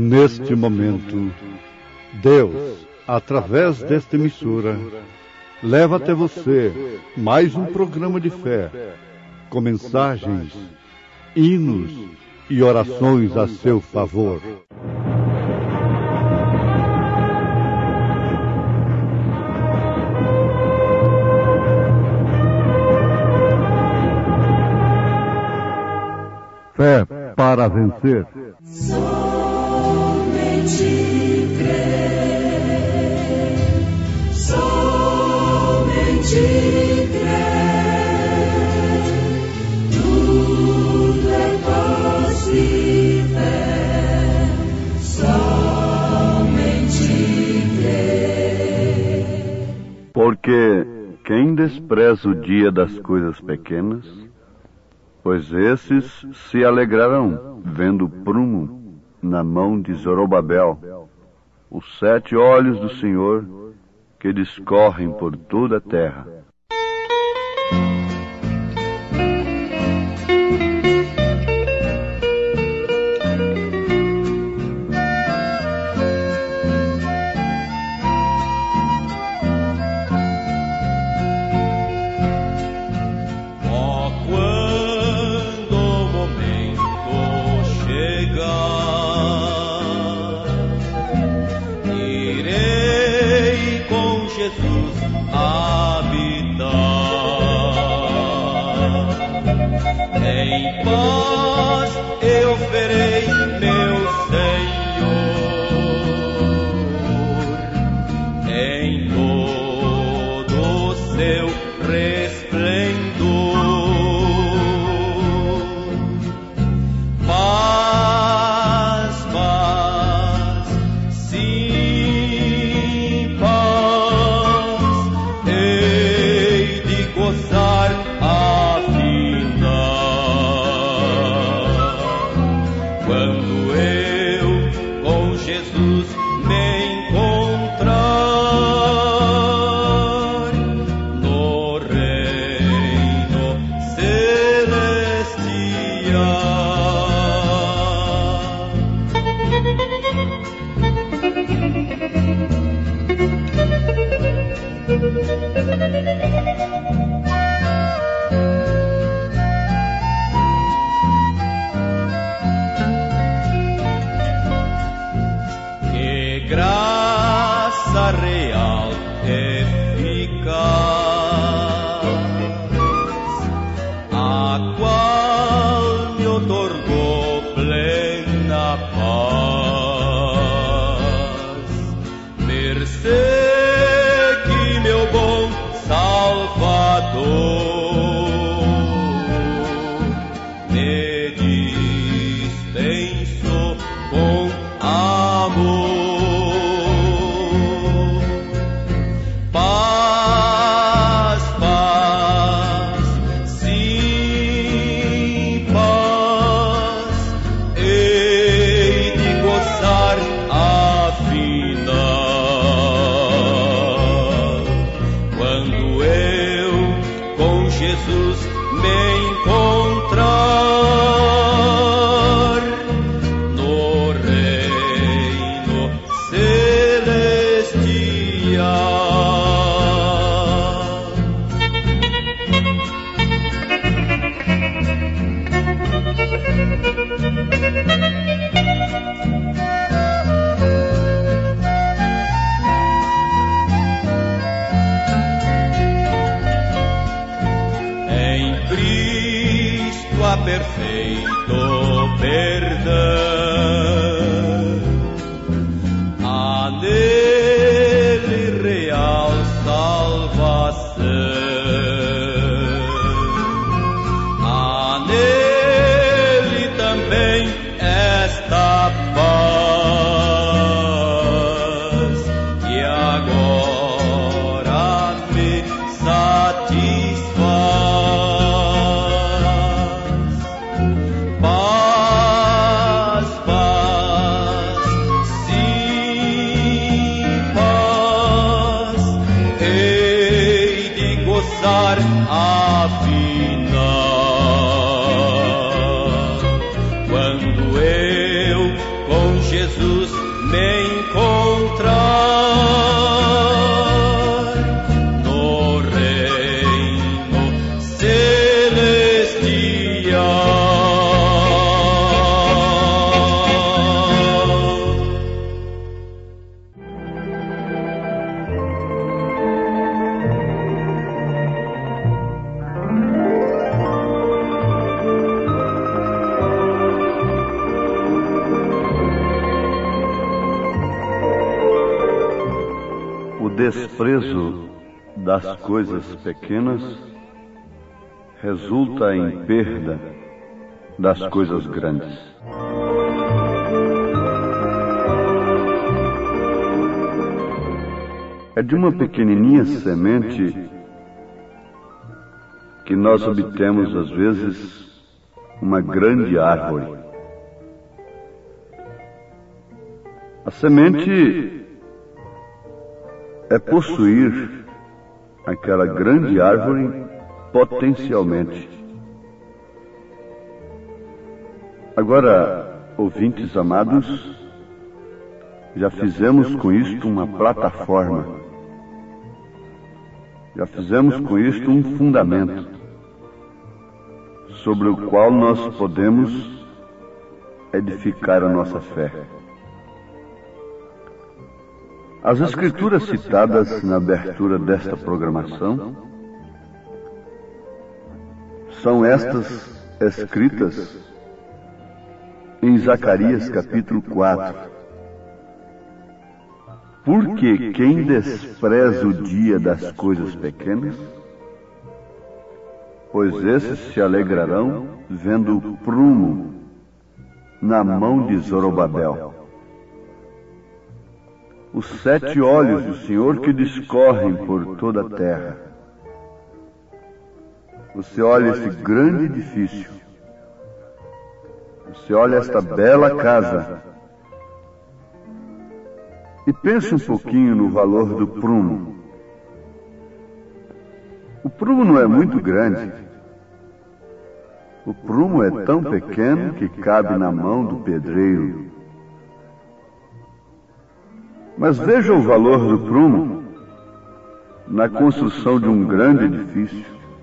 neste momento, Deus, através desta emissora, leva até você mais um programa de fé, com mensagens, hinos e orações a seu favor. Fé para vencer. Somente crer, somente crer, tudo é possível, somente crer. Porque quem despreza o dia das coisas pequenas, pois esses se alegrarão, vendo o prumo na mão de Zorobabel, os 7 olhos do Senhor que discorrem por toda a terra. Em paz eu verei meu Senhor em todo o seu resplendor. Paz, paz, sim, paz, hei de gozar a vida. Quando eu com Jesus me encontrar no reino que graça real eficaz, a qual me otorgou plena paz, mercê que meu bom Salvador me dispensou com amor. Paz, paz, sim, paz, hei de gozar a vida. Quando eu com Jesus me encontrar no reino celestial. Em Cristo há perfeito perdão, há nele real salvação, há nele também esta paz que agora me satisfaz. Paz, paz, sim, paz, hei de gozar a vida. Quando eu com Jesus desprezo das coisas pequenas resulta em perda das coisas grandes. É de uma pequenininha semente que nós obtemos, às vezes, uma grande árvore. A semente é possuir aquela grande árvore potencialmente. Agora, ouvintes amados, já fizemos com isto uma plataforma, já fizemos com isto um fundamento, sobre o qual nós podemos edificar a nossa fé. As escrituras citadas na abertura desta programação são estas escritas em Zacarias capítulo 4. Porque quem despreza o dia das coisas pequenas, pois esses se alegrarão vendo o prumo na mão de Zorobabel. Os 7 olhos do Senhor que discorrem por toda a terra. Você olha esse grande edifício, você olha esta bela casa, e pense um pouquinho no valor do prumo. O prumo não é muito grande. O prumo é tão pequeno que cabe na mão do pedreiro. Mas veja o valor do prumo na construção de um grande edifício.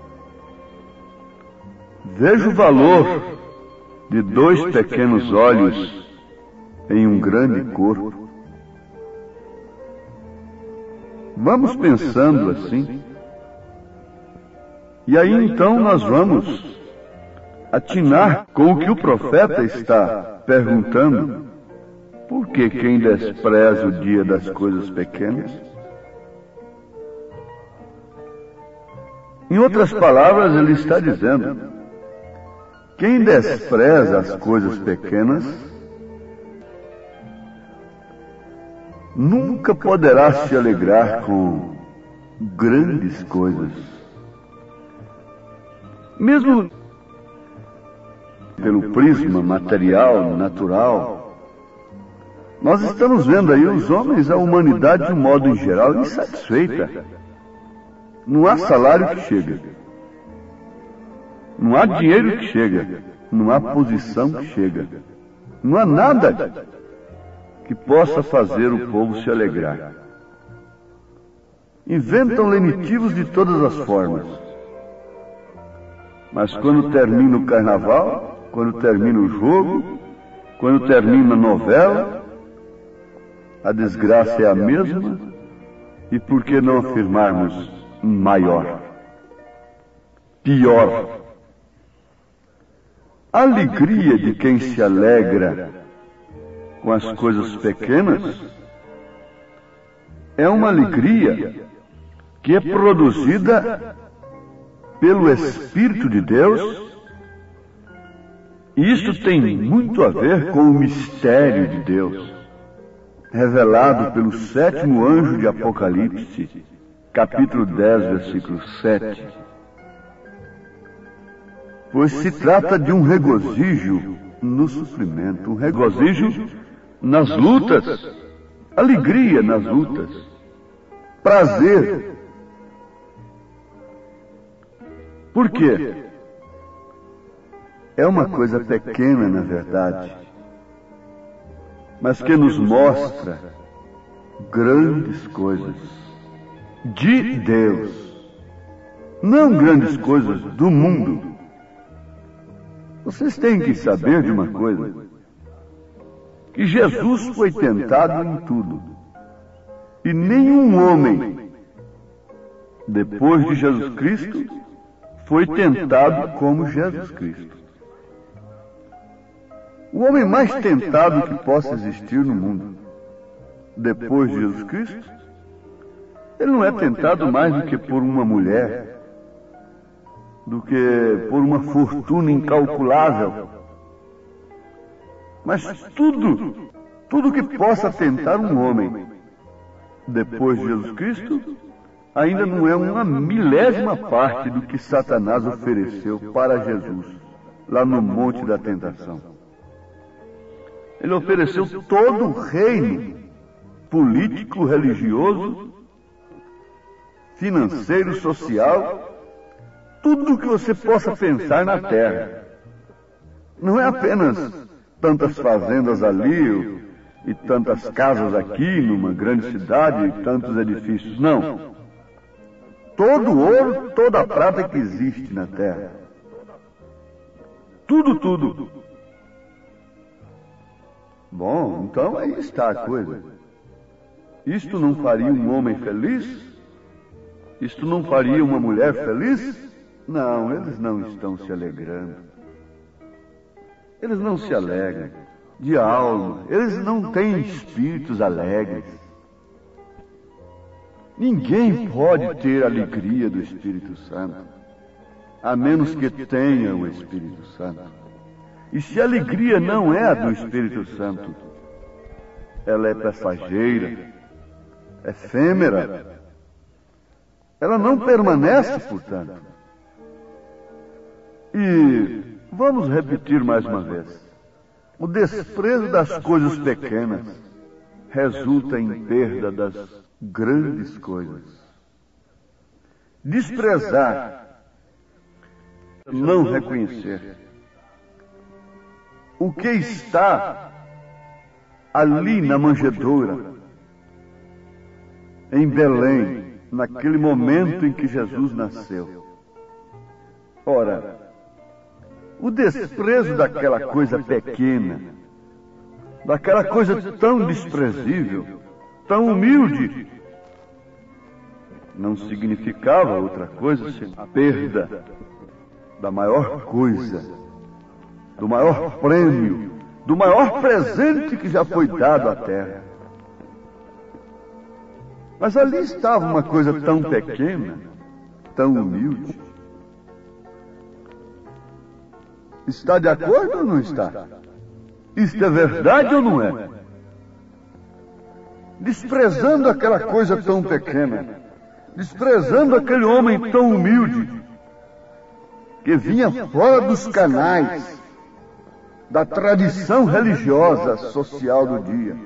Veja o valor de 2 pequenos olhos em um grande corpo. Vamos pensando assim. E aí então nós vamos atinar com o que o profeta está perguntando. Por que quem despreza o dia das coisas pequenas? Em outras palavras, ele está dizendo: quem despreza as coisas pequenas nunca poderá se alegrar com grandes coisas. Mesmo pelo prisma material, natural, nós estamos vendo aí os homens, a humanidade de um modo em geral, insatisfeita. Não há salário que chega. Não há dinheiro que chega. Não há posição que chega. Não há nada que possa fazer o povo se alegrar. Inventam lenitivos de todas as formas. Mas quando termina o carnaval, quando termina o jogo, quando termina a novela, a desgraça é a mesma, e por que não afirmarmos maior, pior? A alegria de quem se alegra com as coisas pequenas é uma alegria que é produzida pelo Espírito de Deus, e isto tem muito a ver com o mistério de Deus, revelado pelo 7º anjo de Apocalipse, capítulo 10, versículo 7. Pois se trata de um regozijo no sofrimento, um regozijo nas lutas, alegria nas lutas, prazer. Por quê? É uma coisa pequena, na verdade, mas que nos mostra grandes coisas de Deus, não grandes coisas do mundo. Vocês têm que saber de uma coisa, que Jesus foi tentado em tudo, e nenhum homem, depois de Jesus Cristo, foi tentado como Jesus Cristo. O homem mais tentado que possa existir no mundo, depois de Jesus Cristo, Ele não é tentado mais do que por uma mulher, do que por uma fortuna incalculável. Mas tudo que possa tentar um homem depois de Jesus Cristo, ainda não é uma milésima parte do que Satanás ofereceu para Jesus, lá no Monte da Tentação. Ele ofereceu todo o reino político, religioso, financeiro, social, tudo o que você possa pensar na terra. Não é apenas tantas fazendas ali e tantas casas aqui numa grande cidade e tantos edifícios. Não. Todo o ouro, toda a prata que existe na terra. Tudo. Bom, então aí está a coisa. Isto não faria um homem feliz? Isto não faria uma mulher feliz? Não, eles não estão se alegrando. Eles não se alegram de alma. Eles não têm espíritos alegres. Ninguém pode ter a alegria do Espírito Santo, a menos que tenha o Espírito Santo. E se a alegria não é a do Espírito Santo, ela é passageira, efêmera. Ela não permanece, portanto. E vamos repetir mais uma vez. O desprezo das coisas pequenas resulta em perda das grandes coisas. Desprezar, não reconhecer o que está ali na manjedoura, em Belém, naquele momento em que Jesus nasceu. Ora, o desprezo daquela coisa pequena, daquela coisa tão desprezível, tão humilde, não significava outra coisa senão a perda da maior coisa, do maior prêmio, do maior presente que já foi dado à terra. Mas ali estava uma coisa tão pequena, tão humilde. Está de acordo ou não está? Isto é verdade ou não é? Desprezando aquela coisa tão pequena, desprezando aquele homem tão humilde, que vinha fora dos canais da tradição religiosa social do dia.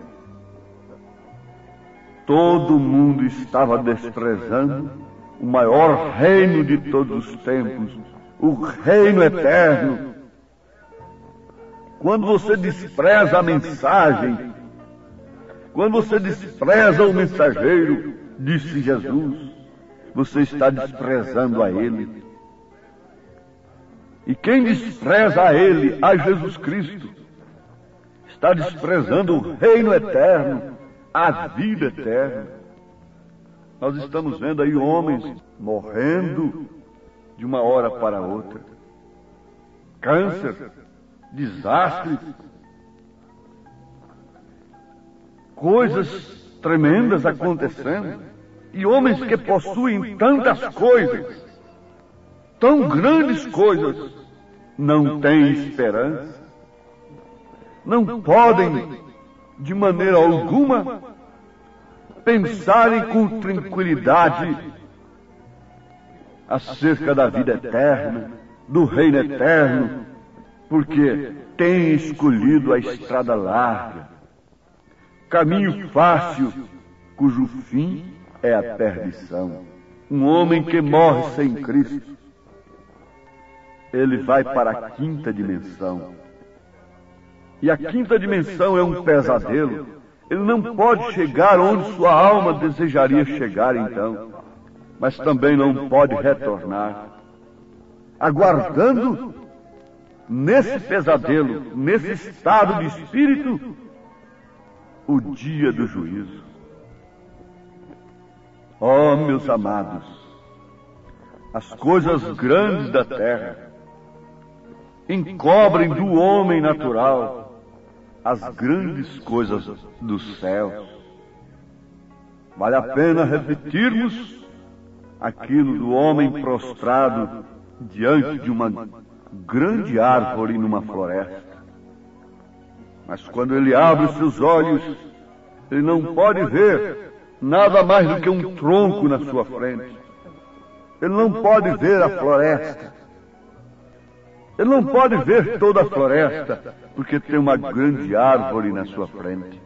Todo mundo estava desprezando o maior reino de todos os tempos, o reino eterno. Quando você despreza a mensagem, quando você despreza o mensageiro, disse Jesus, você está desprezando a Ele. E quem despreza a Ele, a Jesus Cristo, está desprezando o reino eterno, a vida eterna. Nós estamos vendo aí homens morrendo de uma hora para outra. Câncer, desastres, coisas tremendas acontecendo, e homens que possuem tantas coisas, tão grandes coisas, não têm esperança, não podem, de maneira alguma, pensarem com tranquilidade acerca da vida eterna, do reino eterno, porque têm escolhido a estrada larga, caminho fácil, cujo fim é a perdição. Um homem que morre sem Cristo, ele vai para a quinta dimensão. E a quinta dimensão é um pesadelo. Ele não pode chegar onde sua alma desejaria chegar então, mas também não pode retornar, aguardando nesse pesadelo, nesse estado de espírito, o dia do juízo. Oh, meus amados, as coisas grandes da terra encobrem do homem natural as grandes coisas dos céus. Vale a pena repetirmos aquilo do homem prostrado diante de uma grande árvore numa floresta. Mas quando ele abre os seus olhos, ele não pode ver nada mais do que um tronco na sua frente. Ele não pode ver a floresta. Ele não pode ver toda a floresta, porque tem uma grande árvore na sua frente.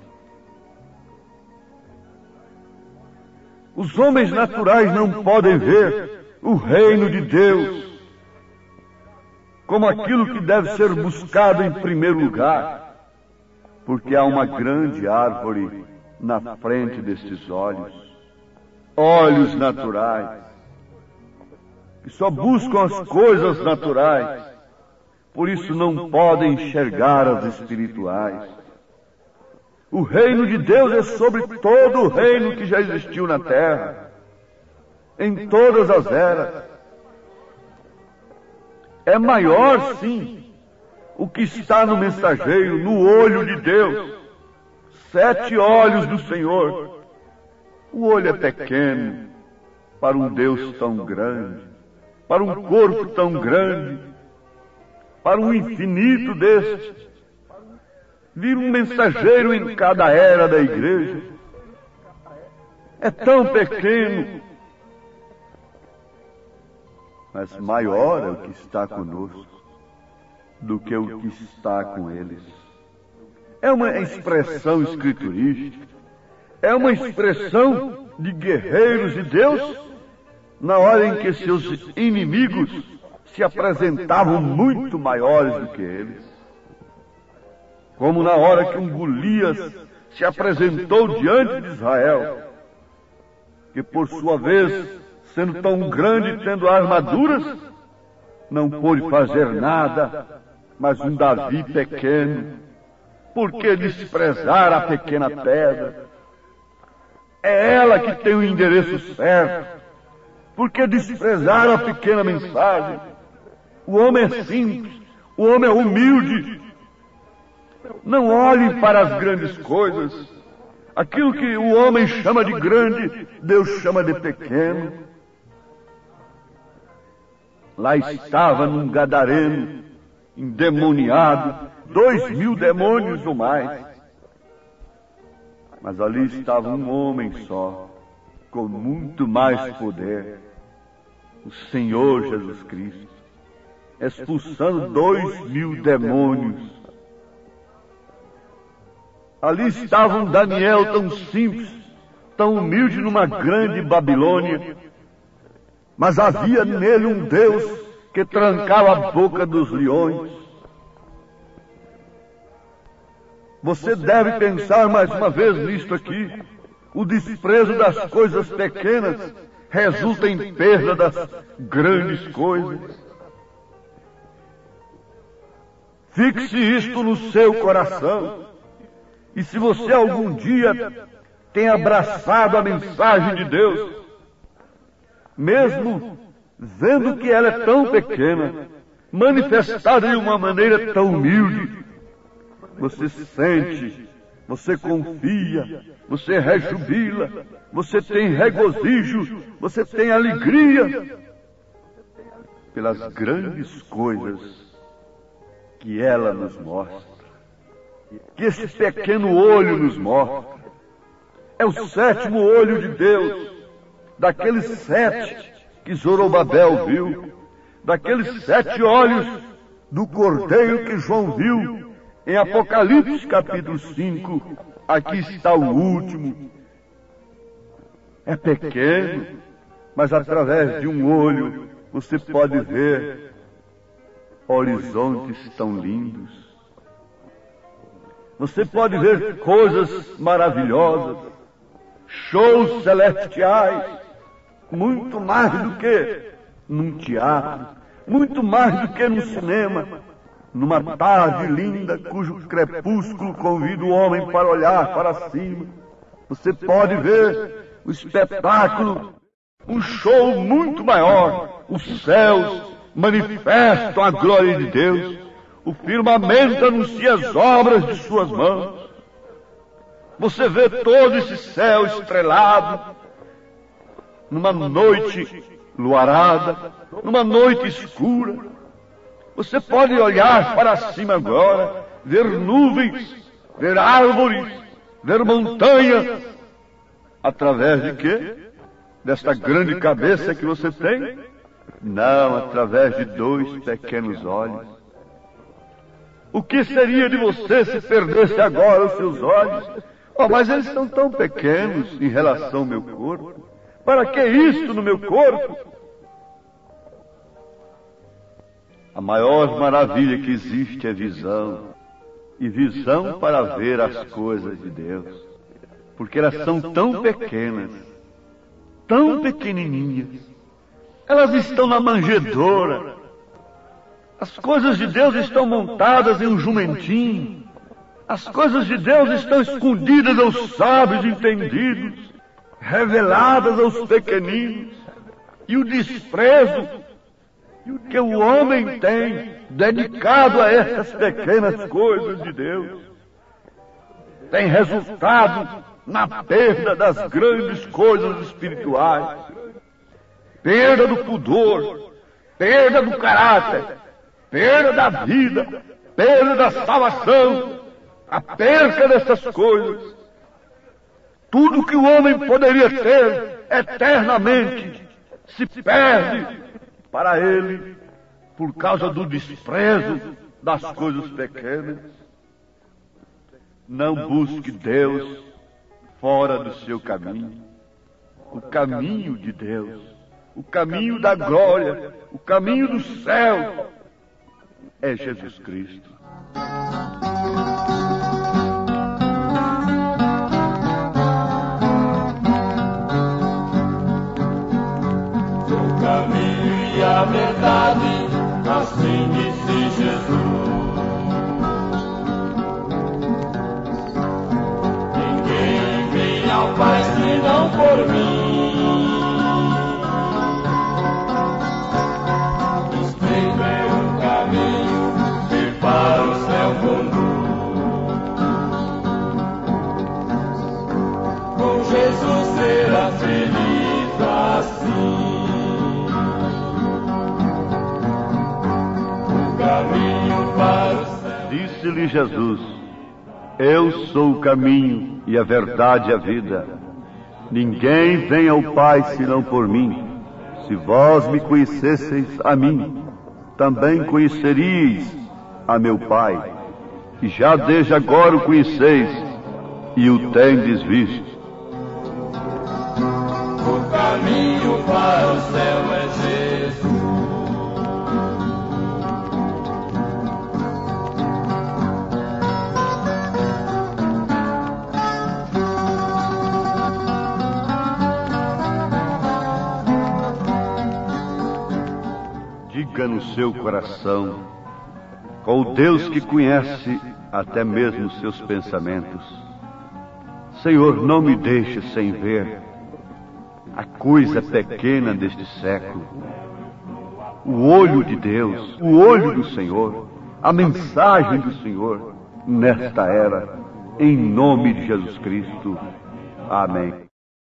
Os homens naturais não podem ver o reino de Deus como aquilo que deve ser buscado em primeiro lugar, porque há uma grande árvore na frente destes olhos, olhos naturais, que só buscam as coisas naturais, por isso não podem enxergar as espirituais. O reino de Deus é sobre todo o reino que já existiu na terra, em todas as eras. É maior, sim, o que está no mensageiro, no olho de Deus. 7 olhos do Senhor. O olho é pequeno para um Deus tão grande, para um corpo tão grande, para um infinito deste. Vir um mensageiro em cada era da igreja é tão pequeno, mas maior é o que está conosco do que o que está com eles. É uma expressão escriturística, é uma expressão de guerreiros de Deus na hora em que seus inimigos se apresentavam muito maiores do que eles. Como na hora que um Golias se apresentou diante de Israel, que por sua vez, sendo tão grande e tendo armaduras, não pôde fazer nada, mas um Davi pequeno. Por que desprezar a pequena pedra? É ela que tem o endereço certo. Por que desprezar a pequena mensagem? O homem é simples, o homem é humilde. Não olhem para as grandes coisas. Aquilo que o homem chama de grande, Deus chama de pequeno. Lá estava num gadareno, endemoniado, 2.000 demônios ou mais. Mas ali estava um homem só, com muito mais poder, o Senhor Jesus Cristo, expulsando 2.000 demônios. Ali estava um Daniel tão simples, tão humilde numa grande Babilônia, mas havia nele um Deus que trancava a boca dos leões. Você deve pensar mais uma vez nisto aqui. O desprezo das coisas pequenas resulta em perda das grandes coisas. Fixe isto no seu coração. E se você algum dia tem abraçado a mensagem de Deus, mesmo vendo que ela é tão pequena, manifestada de uma maneira tão humilde, você se sente, você confia, você rejubila, você tem regozijo, você tem alegria pelas grandes coisas que ela nos mostra, que esse pequeno olho nos mostra. É o 7º olho de Deus, daqueles 7 que Zorobabel viu, daqueles 7 olhos do Cordeiro que João viu em Apocalipse capítulo 5. Aqui está o último. É pequeno, mas através de um olho você pode ver horizontes tão lindos. Você pode ver coisas maravilhosas, shows celestiais, muito mais do que num teatro, muito mais do que no cinema, numa tarde linda cujo crepúsculo convida o homem para olhar para cima. Você pode ver o espetáculo, um show muito maior. Os céus manifestam a glória de Deus. O firmamento anuncia as obras de suas mãos. Você vê todo esse céu estrelado, numa noite luarada, numa noite escura. Você pode olhar para cima agora, ver nuvens, ver árvores, ver montanhas. Através de quê? Desta grande cabeça que você tem? Não, através de 2 pequenos olhos. O que seria de você se perdesse agora os seus olhos? Oh, mas eles são tão pequenos em relação ao meu corpo. Para que isto no meu corpo? A maior maravilha que existe é visão. E visão para ver as coisas de Deus. Porque elas são tão pequenas, tão pequenininhas. Elas estão na manjedoura. As coisas de Deus estão montadas em um jumentinho. As coisas de Deus estão escondidas aos sábios entendidos, reveladas aos pequeninos. E o desprezo que o homem tem dedicado a essas pequenas coisas de Deus tem resultado na perda das grandes coisas espirituais, perda do pudor, perda do caráter, perda da vida, perda da salvação, a perca dessas coisas. Tudo que o homem poderia ter eternamente se perde para ele por causa do desprezo das coisas pequenas. Não busque Deus fora do seu caminho. O caminho de Deus, o caminho da glória, o caminho do céu é Jesus Cristo. O caminho e a verdade, assim disse Jesus. Ninguém vem ao Pai senão por mim. Estreito é o caminho que para o céu conduz. Com Jesus será feliz assim. Disse-lhe Jesus: Eu sou o caminho e a verdade e a vida. Ninguém vem ao Pai senão por mim. Se vós me conhecesseis a mim, também conheceríeis a meu Pai. E já desde agora o conheceis e o tendes visto. O caminho para o céu é Jesus. Diga no seu coração, com o Deus que conhece até mesmo os seus pensamentos: Senhor, não me deixe sem ver a coisa pequena deste século, o olho de Deus, o olho do Senhor, a mensagem do Senhor nesta era, em nome de Jesus Cristo. Amém.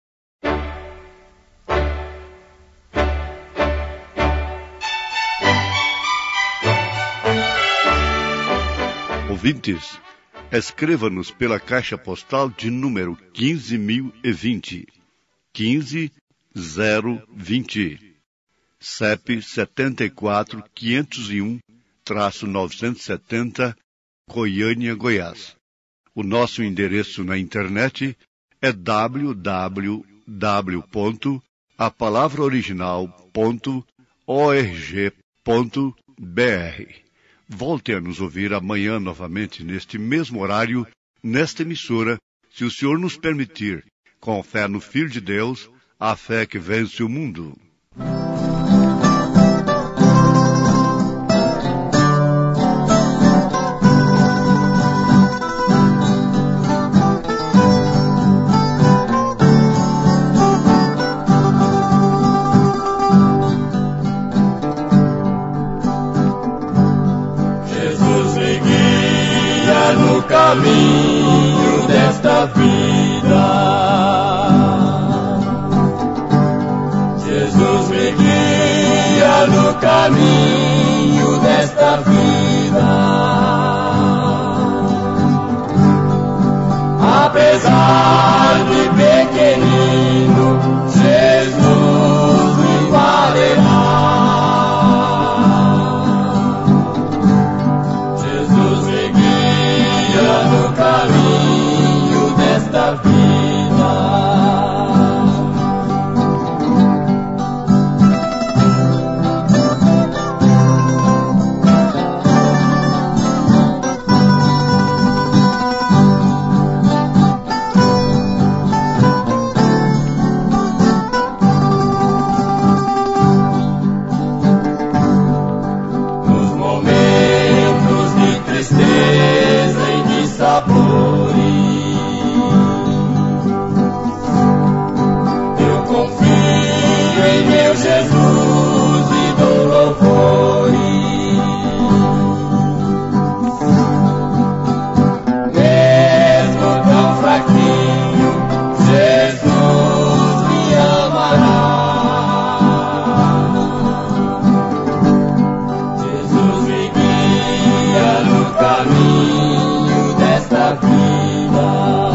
Ouvintes, escreva-nos pela caixa postal de número 15.020, 15020, CEP 74.501-970, Goiânia, Goiás. O nosso endereço na internet é www.apalavraoriginal.org.br. Volte a nos ouvir amanhã novamente neste mesmo horário, nesta emissora, se o Senhor nos permitir, com fé no Filho de Deus, a fé que vence o mundo. Caminho desta vida. no caminho desta vida. Apesar de pequenino, Jesus me valerá. Jesus me guia no caminho desta vida. Eu confio em meu Jesus e dou louvores. Mesmo tão fraquinho, Jesus me amará. Jesus me guia no caminho desta vida.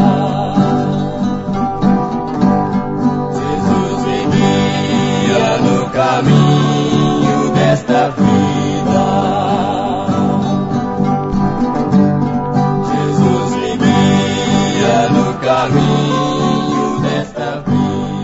Jesus me guia no caminho desta vida. Jesus me guia no caminho desta vida.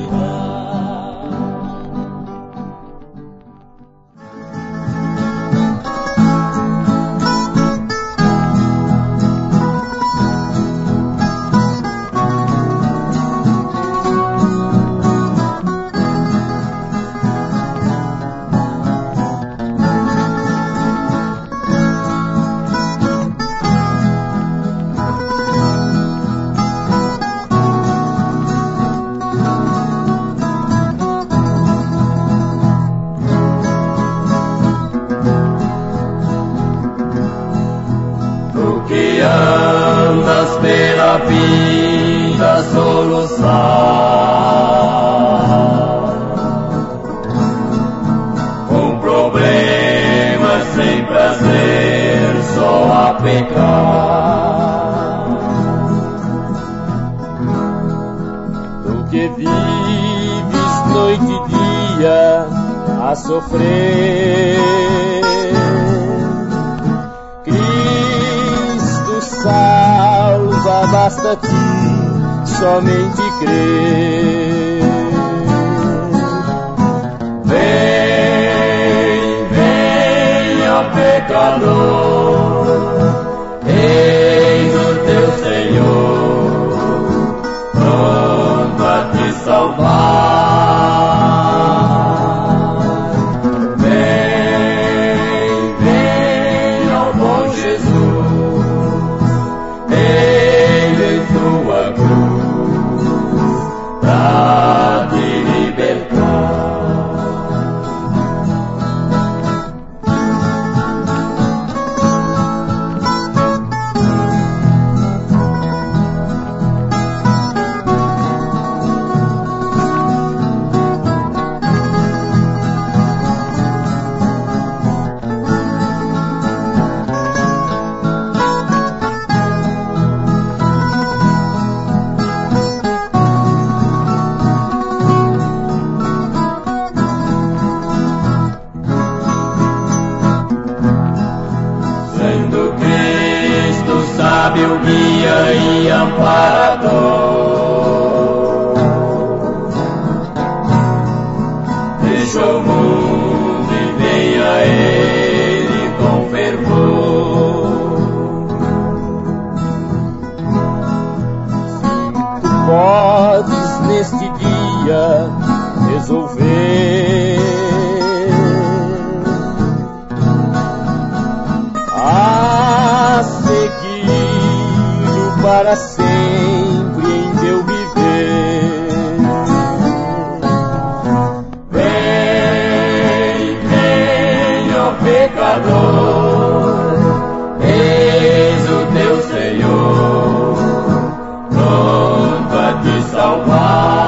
Que andas pela vida soluçar, com problemas sem prazer, só a pecar. Tu que vives noite e dia a sofrer, salva, basta-te somente crer. Vem, vem, ó pecador, eis o teu Senhor, pronto a te salvar. Vem, vem, ó bom Jesus, Ele em tua cruz pra te libertar. Sábio, guia e amparador, deixa o mundo e venha a Ele com fervor. Tu podes neste dia resolver a seguir para sempre em teu viver. Vem, vem, ó pecador, eis o teu Senhor, pronto a te salvar.